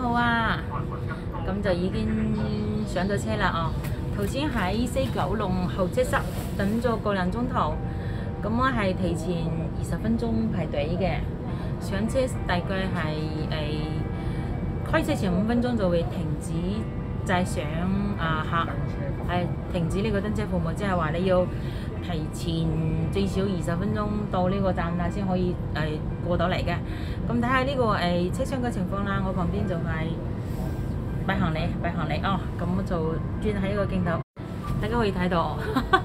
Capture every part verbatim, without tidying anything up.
好啊，咁就已經上咗車啦哦。頭先喺西九龍候車室等咗個零鐘頭，咁我係提前二十分鐘排隊嘅。上車大概係誒開車前五分鐘就會停止載上啊客，係停止呢個登車服務，即係話你要提前最少二十分鐘到呢個站啦，先可以誒、呃、過到嚟嘅。咁睇下呢個誒、呃、車廂嘅情況啦，我旁邊就係擺行李，擺行李哦。咁我就轉喺個鏡頭，大家可以睇到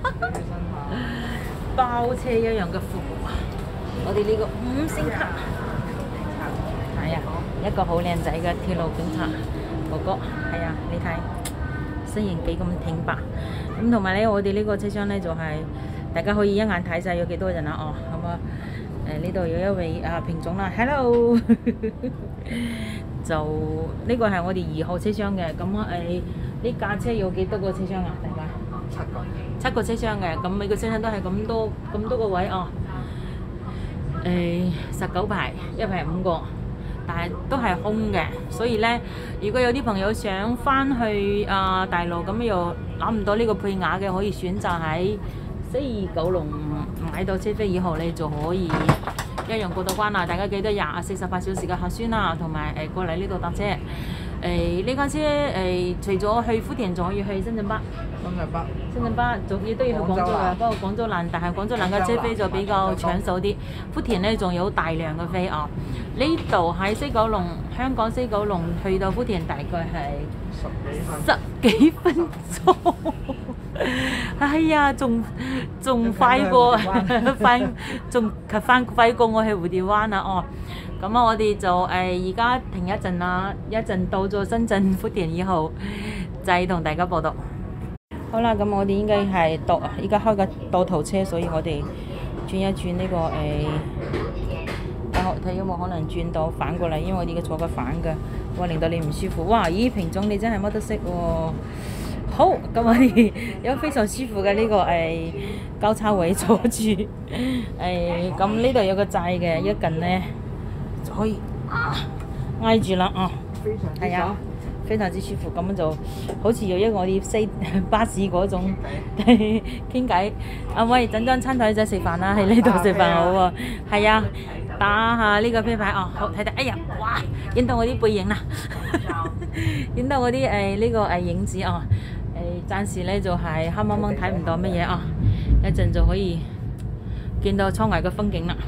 包車一樣嘅服務。我哋呢個五星級，係啊，一個好靚仔嘅鐵路警察哥哥，係啊，你睇身形幾咁挺拔。咁同埋咧，我哋呢個車廂咧就係、是、大家可以一眼睇晒有幾多人啦哦。咁啊，誒呢度有一位啊品種啦 ，hello 就呢、這個係我哋二號車廂嘅。咁誒呢架車有幾多個車廂啊？大家七個，七個車廂嘅。咁每個車廂都係咁多咁多個位哦。誒十九排，一排五個。但係都係空嘅，所以咧，如果有啲朋友想翻去啊、呃、大陸咁又攞唔到呢個配額嘅，可以選擇喺西九龍買到車飛以後，你就可以一樣過到關啦。大家記得廿四十八小時嘅核酸啦，同埋誒過嚟呢度搭車。誒呢架車誒、呃、除咗去福田，仲可以去深圳北。深圳北。深圳北仲要都要去廣州嘅，不過廣州南，但係廣州南嘅車飛就比較搶手啲。福田咧仲有大量嘅飛啊！呢度喺西九龍，香港西九龍去到福田大概係十幾分鐘。哎呀，仲仲快過快，仲翻快過我去蝴蝶灣啊！哦。咁啊，我哋就誒而家停一陣啦，一陣到咗深圳福田以後，再同大家報道。好啦，咁我哋應該係到，而家開個倒頭車，所以我哋轉一轉呢、這個誒，睇下睇有冇可能轉到反過嚟，因為我哋而家坐個反嘅，哇令到你唔舒服。哇，咦，品種你真係乜都識喎。好，咁我哋有非常舒服嘅呢、這個誒、呃、交叉位坐住，誒咁呢度有個掣嘅，一近呢。可以挨住啦，哦，係啊，非常之舒服，咁就好似有一個我哋西巴士嗰種傾偈。啊喂，整張餐台仔食飯啦，喺呢度食飯好喎。係啊，打下呢個啤牌哦，好睇睇。哎呀，哇，影到我啲背影啦，影到我啲誒呢個誒影子哦。誒、呃，暫時咧就係、是、黑掹掹睇唔到乜嘢啊，一陣就可以見到窗外嘅風景啦。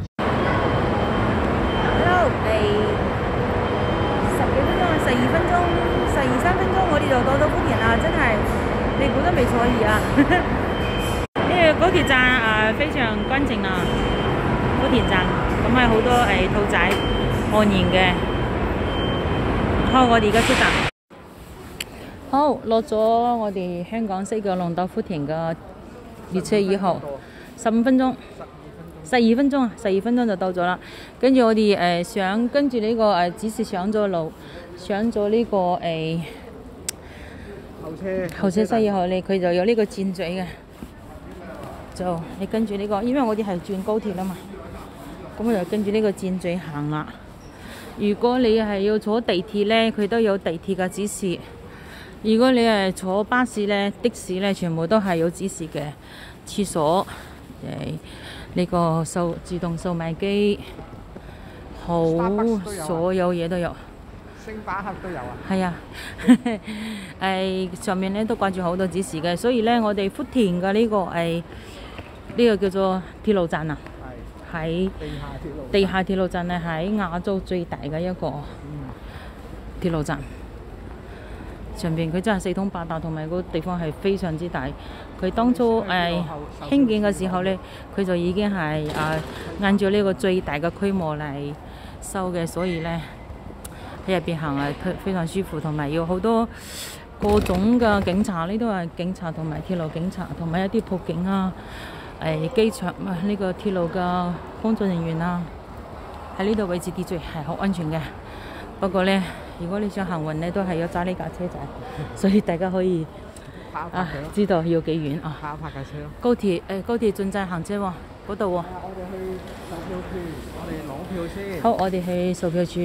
係十幾分鐘，十二分鐘，十二三分鐘，我哋就到咗福田啦！真係你估都未錯意啊！呢個高鐵站啊、呃，非常乾淨啊！福田站咁係好多誒兔仔安然嘅。好，我哋而家出站。好，落咗我哋香港西九龍到福田嘅列車以後，十五分鐘。十二分鐘啊，十二分鐘就到咗啦。跟住我哋誒、呃、上，跟住呢、這個誒、呃、只是上咗路，上咗呢、這個誒、呃、候車候車室以後咧，佢就有呢個箭嘴嘅，就你跟住呢、這個，因為我哋係轉高鐵啦嘛，咁我就跟住呢個箭嘴行啦。如果你係要坐地鐵咧，佢都有地鐵嘅指示；如果你係坐巴士咧、的士咧，全部都係有指示嘅。廁所誒。呢個售自動售賣機，好所有嘢都有。星巴克都有啊。係啊，誒上面咧都掛住好多指示嘅，所以咧我哋福田嘅呢、這個誒呢、哎這個叫做鐵路站啊，喺地下鐵路。地下鐵路站咧喺亞洲最大嘅一個鐵路站。上邊佢真係四通八達，同埋個地方係非常之大。佢當初誒、呃、興建嘅時候咧，佢就已經係誒、呃、按照呢個最大嘅規模嚟收嘅，所以咧喺入邊行係非常舒服，同埋有好多各種嘅警察，呢都係警察同埋鐵路警察，同埋一啲輔警啊，誒、呃、機場啊呢、這個鐵路嘅工作人員啊，喺呢度維持秩序係好安全嘅。不過咧，如果你想行運咧，都係要揸呢架車仔，所以大家可以啊知道要幾遠啊。拍拍架車咯。高鐵誒、呃，高鐵進站行車喎，嗰度喎。我哋去售票處，我哋攞票先。好，我哋去售票處攞。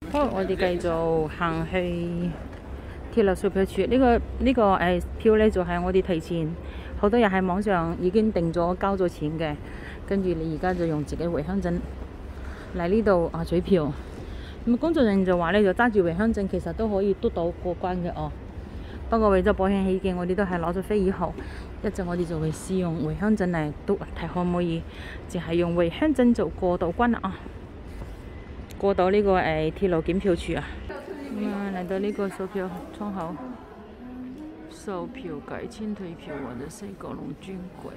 好，我哋繼續行去鐵路售票處。呢、這個呢、這個誒、呃、票咧就係、是、我哋提前好多人喺網上已經訂咗交咗錢嘅，跟住你而家就用自己回鄉證嚟呢度啊取票。咁工作人員就話咧，就揸住回鄉證其實都可以督到過關嘅哦。不過為咗保險起見，我哋都係攞咗飛以後，一陣我哋就會試用回鄉證嚟督睇可唔可以，淨係用回鄉證就過到關啦啊！過到呢、這個誒、呃、鐵路檢票處啊，咁啊嚟到呢個售票窗口，售票改簽退票或者西九龍專櫃。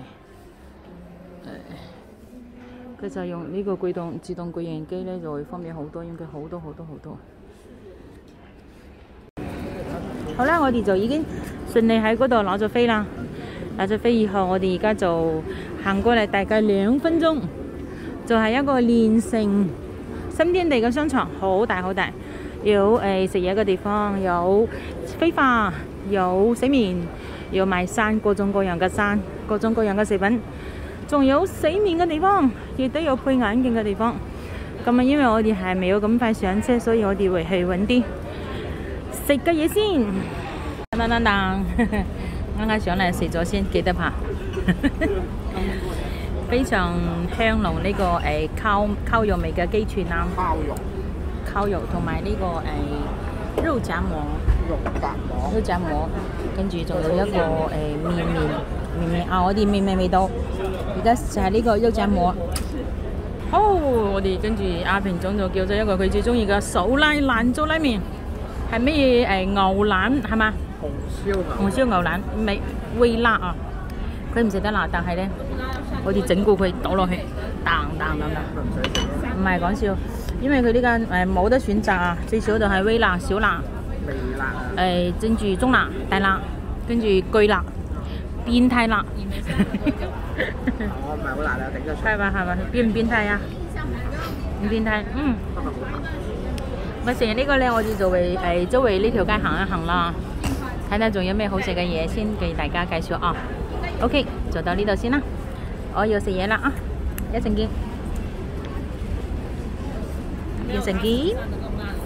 佢就用呢個櫃動自動櫃員機咧，就會方便好多，應該好多好多好多。好啦，我哋就已經順利喺嗰度攞咗飛啦。攞咗飛以後，我哋而家就行過嚟，大概兩分鐘，就係、是、一個連城新天地嘅商場，好大好大，有誒食嘢嘅地方，有飛花，有洗面，有賣衫，各種各樣嘅衫，各種各樣嘅食品。仲有洗面嘅地方，亦都有配眼鏡嘅地方。咁啊，因為我哋係未有咁快上車，所以我哋會去揾啲食嘅嘢先。等等等，啱啱上嚟食咗先，記得拍。非常香濃呢、這個誒、呃、烤烤肉味嘅雞串啦，烤肉，烤肉同埋呢個誒、呃、肉夾饃，肉夾饃，肉夾饃，跟住仲有一個誒、呃、麵麵麵麵啊！我哋麵麵味道。而家就係呢個肉夾饃。好，我哋跟住阿平總就叫咗一個佢最中意嘅手拉蘭州拉麵，係咩嘢誒牛腩係嘛？紅燒牛。紅燒牛腩，味微辣啊！佢唔食得辣，但係咧，我哋整過佢倒落去，彈彈彈彈。唔係講笑，因為佢呢間誒冇得選擇啊，最少就係微辣、小辣、微辣啊。誒，跟住中辣、大辣，跟住巨辣。變態辣，我唔係好辣啊，頂得出。係嘛係嘛，變唔變態啊？唔變態，嗯。咪成日呢個咧，我哋就會誒周圍呢條街行一行啦，睇睇仲有咩好食嘅嘢先，給大家介紹啊。OK， 就到呢度先啦，我要食嘢啦啊，一陣見，一陣見。